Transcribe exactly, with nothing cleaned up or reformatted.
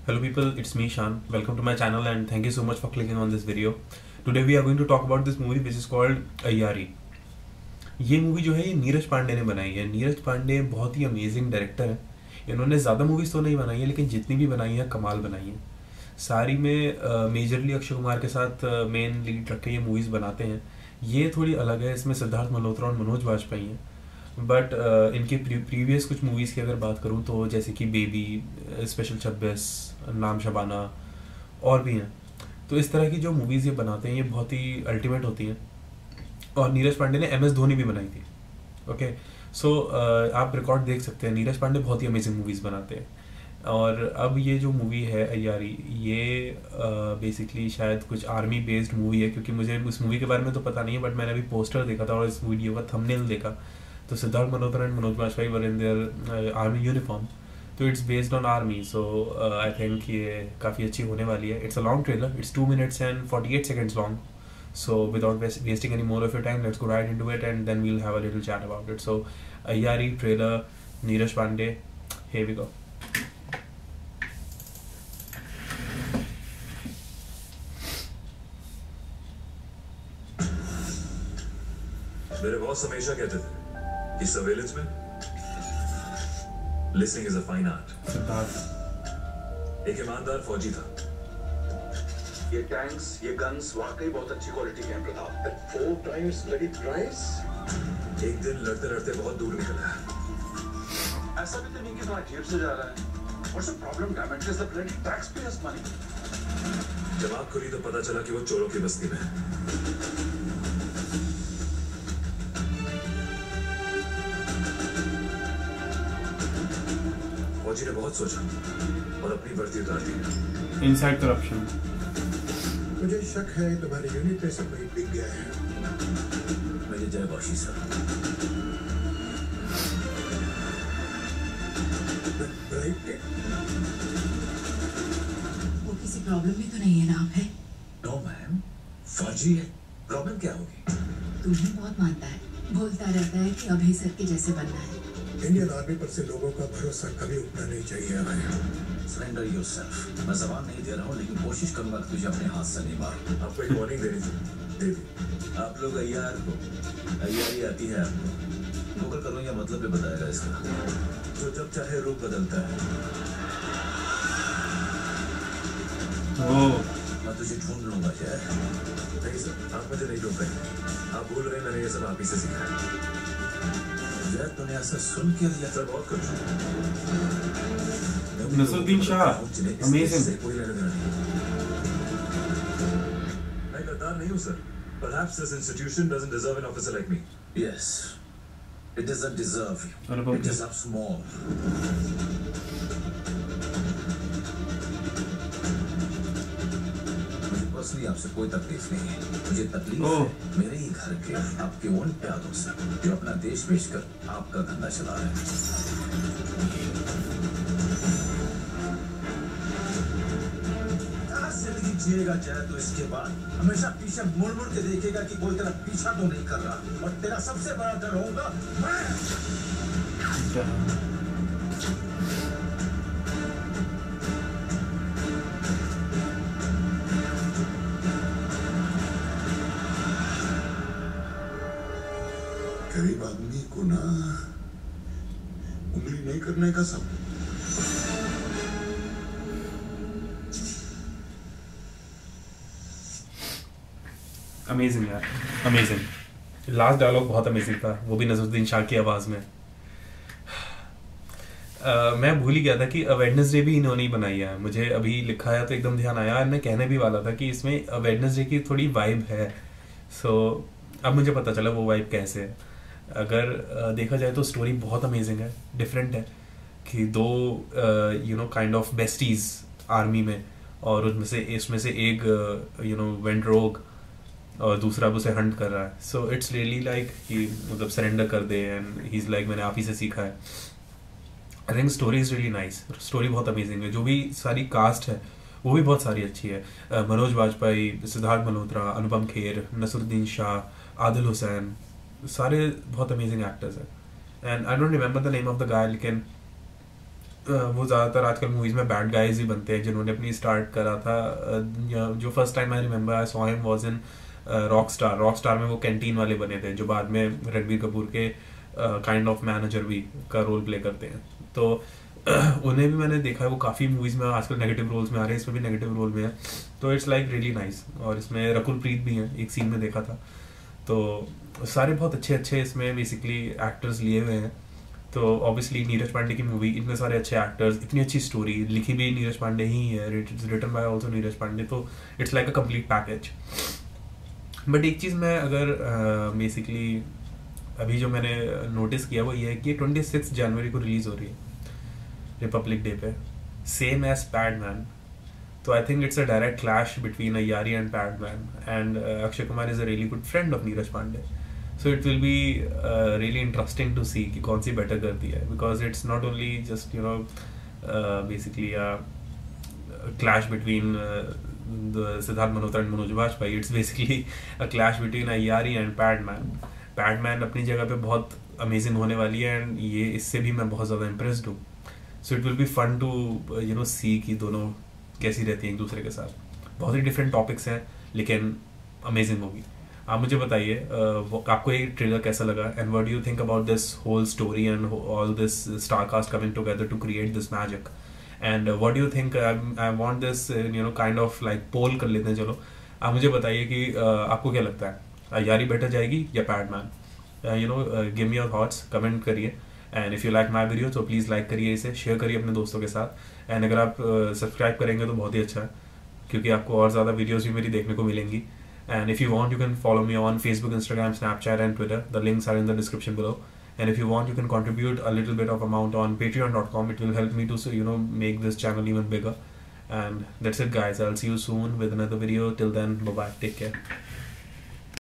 Hello people, it's me Shan. Welcome to my channel and thank you so much for clicking on this video. Today we are going to talk about this movie which is called Ayyari. ये movie जो है ये नीरज पांडे ने बनाई है. नीरज पांडे बहुत ही amazing director है. इन्होंने ज़्यादा मूवीज़ तो नहीं बनाई है लेकिन जितनी भी बनाई है कमाल बनाई है. सारी में मेजरली अक्षय कुमार के साथ मेन लीड रख के ये मूवीज़ बनाते हैं. ये थोड़ी अलग है, इसमें सिद्धार्थ मल्होत्रा और मनोज वाजपेयी हैं. बट uh, इनके प्रीवियस कुछ मूवीज़ की अगर बात करूँ तो जैसे कि बेबी, स्पेशल छब्बीस, नाम शबाना और भी हैं. तो इस तरह की जो मूवीज़ ये बनाते हैं ये बहुत ही अल्टीमेट होती हैं. और नीरज पांडे ने एम एस धोनी भी बनाई थी. ओके सो आप रिकॉर्ड देख सकते हैं, नीरज पांडे बहुत ही अमेजिंग मूवीज़ बनाते हैं. और अब ये जो मूवी है अय्यारी, ये बेसिकली uh, शायद कुछ आर्मी बेस्ड मूवी है, क्योंकि मुझे उस मूवी के बारे में तो पता नहीं है. बट मैंने अभी पोस्टर देखा था और इस वीडियो का थंबनेल देखा तो Siddharth Malhotra and Manoj Vajpayee were in their army uniform. तो it's based on army. So I think ये काफ़ी अच्छी होने वाली है. It's a long trailer, it's two minutes and forty eight seconds long. So without wasting any more of your time, let's go right into it and then we'll have a little chat about it. So Ayyari trailer, Neeraj Pandey, here we go. मेरे boss हमेशा कहते थे कि surveillance में listening is a fine art. एक ईमानदार फौजी था. ये टैंक्स, ये गन्स वाकई बहुत अच्छी क्वालिटी के हैं Pratap. Four times bloody price. एक दिन लड़ते लड़ते बहुत दूर निकला. ऐसा भी तो नहीं कि तुम्हारा जेब से जा रहा है. What's the problem? Damage is the bloody taxpayers' money. जब आँख खुली तो पता चला कि वो चोरों की बस्ती में. फौजी ने बहुत सोचा और अपनी वर्दी उतार दी. Inside corruption. मुझे शक है तुम्हारी यूनिट में सब बिक गया है. मुझे जय बख्शी सर. वो किसी प्रॉब्लम में तो नहीं है ना आप है? नो मैम, फौजी है, प्रॉब्लम क्या होगी? तुम्हें बहुत मानता है, बोलता रहता है कि अभी सर के जैसे बनना है. इंडियन आर्मी पर से लोगों का भरोसा कभी उठना नहीं चाहिए हमें. Surrender yourself. मैं जवाब नहीं दे रहा हूँ लेकिन कोशिश करूंगा कि तुझे अपने हाथ से नहीं मार. आपको एक वार्निंग देनी थी, दे दी. आप लोग अय्यार को अय्यारी आती है आपको. गूगल करो या मतलब भी बताएगा इसका. जो जब चाहे रूप बदलता है. मैं तुझे ढूंढ लूंगा. क्या नहीं सर, आप मुझे नहीं ढूंढ रहे. आप भूल रहे मैंने ये सब आप ही से सीखा है. तूने ऐसा सुन के लिया सर. बहुत कुछ. नसरुद्दीन शाह, अमेजिंग. कोई लेना देना नहीं. मैं गद्दार नहीं हूँ sir. Perhaps this institution doesn't deserve an officer like me. Yes, it doesn't deserve you. It deserves more. Personally आपसे कोई तकलीफ नहीं है. मुझे तकलीफ है मेरे ही घर के आपके उन प्यादों से जो अपना देश बेचकर आपका धंधा चला रहे हैं. जिंदगी जिएगा चाहे तो इसके बाद हमेशा पीछे मुड़ मुड़ के देखेगा कि कोई तेरा पीछा तो नहीं कर रहा. और तेरा सबसे बड़ा डर होगा मैं. गरीब आदमी को ना उंगली नहीं करने का सब. अमेजिंग यार, अमेजिंग. लास्ट डायलॉग बहुत अमेजिंग था, वो भी नसरुद्दीन शाह की आवाज़ में. uh, मैं भूल ही गया था कि वेडनेसडे भी इन्होंने ही बनाई है. मुझे अभी लिखा है तो एकदम ध्यान आया और मैं कहने भी वाला था कि इसमें वेडनेसडे की थोड़ी वाइब है. सो so, अब मुझे पता चला वो वाइब कैसे है. अगर uh, देखा जाए तो स्टोरी बहुत अमेजिंग है, डिफरेंट है कि दो you know kind of besties army में, और उनमें से इसमें से एक यू नो वेंट रोग और दूसरा अब उसे हंट कर रहा है. सो इट्स रियली लाइक कि मतलब सरेंडर कर दे एंड ही इज़ लाइक मैंने आप ही से सीखा है. I think story is really nice. Story बहुत अमेजिंग है. जो भी सारी कास्ट है वो भी बहुत सारी अच्छी है. uh, मनोज वाजपेयी, सिद्धार्थ मल्होत्रा, अनुपम खेर, नसरुद्दीन शाह, आदिल हुसैन, सारे बहुत अमेजिंग एक्टर्स हैं. And I don't remember the name of the guy, लेकिन वो ज़्यादातर आजकल मूवीज़ में बैड गाइज ही बनते हैं, जिन्होंने अपनी स्टार्ट करा था। जो first time I remember I saw him was in Rockstar. Rockstar में वो कैंटीन वाले बने थे, जो बाद में रणबीर कपूर के काइंड ऑफ मैनेजर भी का रोल प्ले करते हैं। तो उन्हें भी मैंने देखा है, वो काफ़ी मूवीज़ में आजकल नेगेटिव रोल्स में आ रहे हैं, इसमें भी नेगेटिव रोल में है। तो इट्स लाइक रियली नाइस। और इसमें रकुल प्रीत भी हैं, एक सीन में देखा था। तो सारे बहुत अच्छे अच्छे इसमें बेसिकली एक्टर्स लिए हुए हैं। तो ऑब्वियसली नीरज पांडे की मूवी, इतने सारे अच्छे एक्टर्स, इतनी अच्छी स्टोरी, लिखी भी नीरज पांडे ही है, written by also Neeraj Pandey. तो it's like a complete package. But एक चीज़ मैं अगर बेसिकली uh, अभी जो मैंने नोटिस किया वो ये है कि ट्वेंटी सिक्स जनवरी को रिलीज़ हो रही है, रिपब्लिक डे पे, सेम एज पैडमैन। तो I think it's a direct clash between Aiyaary and Padman, and Akshay Kumar is a really good friend of Neeraj Pandey. So it will be really interesting to see कि कौन सी बेटर करती है, because it's not only just you know basically clash between Siddharth Malhotra and Manoj Bajpayee. It's basically a clash between Aiyaary and Padman. Padman अपनी जगह पे बहुत amazing होने वाली है, एंड ये इससे भी मैं बहुत ज़्यादा इम्प्रेस्ड हूँ। So it will be fun to you know see कि दोनों कैसी रहती हैं एक दूसरे के साथ। बहुत ही डिफरेंट टॉपिक्स हैं, लेकिन अमेजिंग होगी। आप मुझे बताइए uh, आपको ये ट्रेलर कैसा लगा, and what do you think about this whole story and all this star cast coming together to create this magic, and what do you think. I want this you know kind of like poll कर लेते हैं। चलो आप मुझे बताइए कि uh, आपको क्या लगता है, अय्यारी बेटर जाएगी या Padman? You know give me your thoughts, comment करिए। And if you like my video तो प्लीज़ लाइक करिए, इसे शेयर करिए अपने दोस्तों के साथ। एंड अगर आप सब्सक्राइब uh, करेंगे तो बहुत ही अच्छा है, क्योंकि आपको और ज़्यादा वीडियोज़ भी मेरी देखने को मिलेंगी। And if you want, you can follow me on Facebook, Instagram, Snapchat and Twitter. The links are in the description below. And if you want, you can contribute a little bit of amount on patreon dot com. It will help me to, you know, make this channel even bigger. And that's it guys. I'll see you soon with another video. Till then, bye bye. Take care.